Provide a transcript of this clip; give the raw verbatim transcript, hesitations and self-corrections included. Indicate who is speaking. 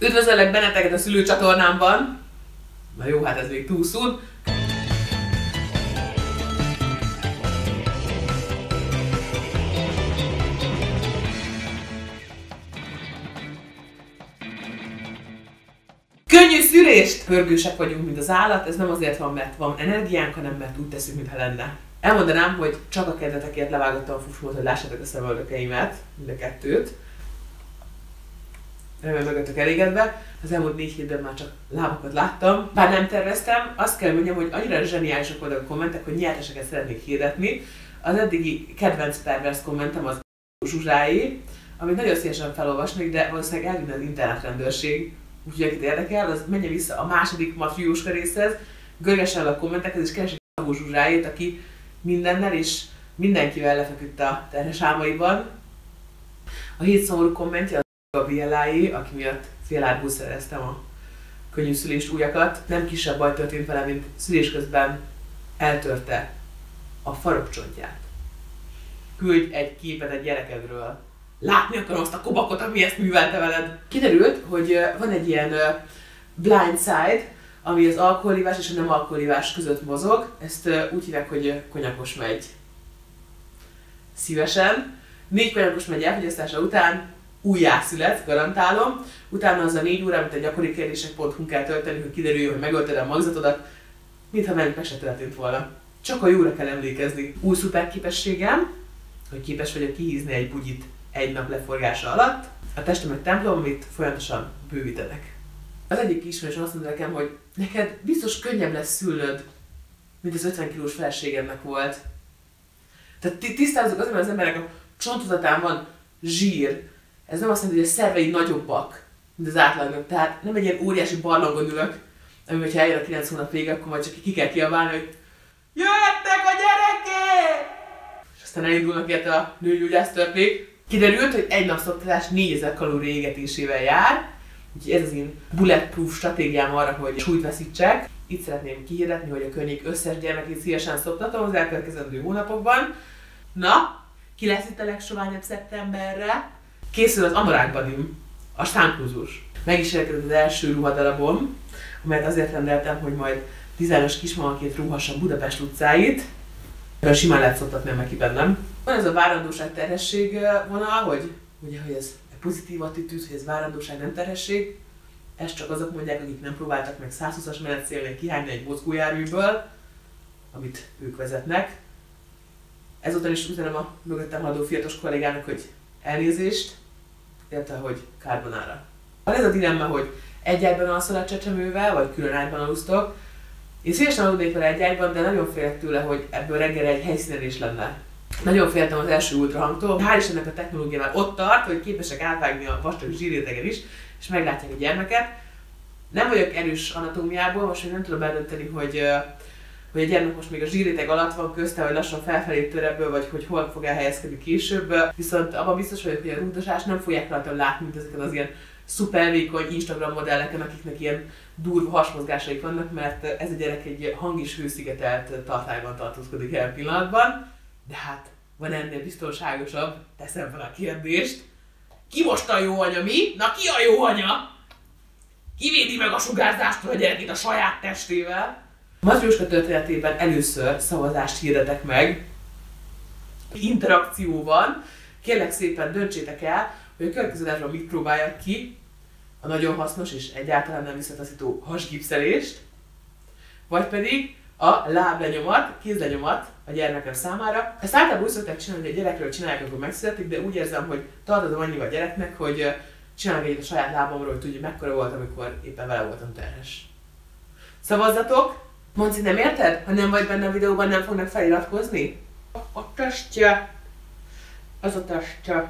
Speaker 1: Üdvözöllek benneteket a szülőcsatornámban. Na jó, hát ez még túlszul. Könnyű szülést! Pörgősek vagyunk, mint az állat. Ez nem azért van, mert van energiánk, hanem mert úgy teszünk, mintha lenne. Elmondanám, hogy csak a kedvetekért levágottam a fusmót, hogy lássátok a szemöldökeimet, mind a kettőt. Remélem meg vagytok elégedve. Az elmúlt négy hétben már csak lábakat láttam. Bár nem terveztem, azt kell mondjam, hogy annyira zseniálisak voltak a kommentek, hogy nyerteseket szeretnék hirdetni. Az eddigi kedvenc pervers kommentem az Zsuzsáé, amit nagyon szívesen felolvasnék, de valószínűleg elvinne az internetrendőrség. Úgyhogy akit érdekel, az menjen vissza a második matrióska részhez, görgessen el a kommentekhez, és keressék a Zsuzsáét, aki mindennel és mindenkivel lefeküdt a terhes álmaiban. A hét szomorú kommentje a Gabrieláé, aki miatt fél árból szereztem a könnyű szülést újakat. Nem kisebb baj történt vele, mint szülés közben eltörte a farokcsontját. Küldj egy képet egy gyerekedről. Látni akarom azt a kobakot, ami ezt művelte veled. Kiderült, hogy van egy ilyen blind side, ami az alkoholivás és a nem alkoholivás között mozog. Ezt úgy hívják, hogy konyakos megy. Szívesen. Négy konyakos megy elfogyasztása után újjászületsz, garantálom. Utána az a négy óra, amit a gyakori kérdések pont hu kell tölteni, hogy kiderüljön, hogy megölted a magzatodat, mintha meg se történt volna. Csak a jóra kell emlékezni. Új szuper képességem, hogy képes vagyok kihízni egy bugyit egy nap leforgása alatt. A testem egy templom, amit folyamatosan bővítenek. Az egyik ismerős azt mondta nekem, hogy neked biztos könnyebb lesz szülnöd, mint az ötven kilós feleségemnek volt. Tehát tisztázzuk azért, mert az emberek a csontozatán van zsír. Ez nem azt jelenti, hogy a szervei nagyobbak, mint az átlagnak. Tehát nem egy ilyen óriási barlangon ülök, ami hogyha eljön a kilenc hónap vége, akkor majd csak ki kell kiabálni, hogy jöttek a gyerekek! És aztán elindulnak érte a nőgyógyásztörpék. Kiderült, hogy egy nap szoktatás négyezer kalória égetésével jár, úgyhogy ez az én bulletproof stratégiám arra, hogy súlyt veszítsek. Itt szeretném kihirdetni, hogy a környék összes gyermekét szívesen szoktatom az elkövetkezendő hónapokban. Na, ki lesz itt a legsoványabb szeptemberre? Készül az Anorak Buddym, a stánkúzus. Meg is érkezett az első ruhadarabom, amelyet azért rendeltem, hogy majd dizájnos kismamaként rúhassam Budapest utcáit. Simán lehet szoktatni a Meki bennem. Van ez a várandóság terhesség vonal, hogy ugye, hogy ez egy pozitív attitűd, hogy ez várandóság nem terhesség. Ezt csak azok mondják, akik nem próbáltak meg százhúszas menetszélnél kihányni egy mozgójárműből, amit ők vezetnek. Ezután is üzenem a mögöttem haladó fiatos kollégának, hogy elnézést, érte, hogy carbonara. Van ez a dilemma, hogy egy ágyban alszol a csecsemővel, vagy külön ágyban alusztok. Én szívesen aludnék vele egy ágyban, de nagyon félek tőle, hogy ebből reggel egy helyszínelés lenne. Nagyon féltem az első ultrahangtól. Hál' Istennek a technológia már ott tart, hogy képesek átvágni a vastag zsírrétegen is, és meglátják a gyermeket. Nem vagyok erős anatómiából, most még nem tudom eldönteni, hogy, hogy a gyermek most még a zsírréteg alatt van közte, vagy lassan felfelé tör ebből, vagy hogy hol fog elhelyezkedni később. Viszont abban biztos vagyok, hogy a rúgdosást nem fogják rajtam látni, mint ezeken az ilyen szuper vékony Instagram modelleken, akiknek ilyen durva hasmozgásaik vannak, mert ez a gyerek egy hang- és hőszigetelt tartályban tartózkodik el pillanatban. De hát van ennél biztonságosabb, teszem fel a kérdést. Ki most a jó anya, mi? Na ki a jó anya? Ki védi meg a sugárzástól a gyerekét a saját testével? A matrióska történetében először szavazást hirdetek meg. Interakció van. Kérlek szépen döntsétek el, hogy a következő adásban mit próbáljak ki, a nagyon hasznos és egyáltalán nem visszataszító hasgipszelést, vagy pedig a láblenyomat, kézlenyomat a gyermekem számára. Ezt általában úgy szokták csinálni, hogy a gyerekről csinálják, akkor megszületik, de úgy érzem, hogy tartozom annyival a gyereknek, hogy csinálok egyet a saját lábamról, hogy tudja, mekkora volt, amikor éppen vele voltam terhes. Szavazzatok! Monci, nem érted? Ha nem vagy benne a videóban, nem fognak feliratkozni? A testje! Az a testje!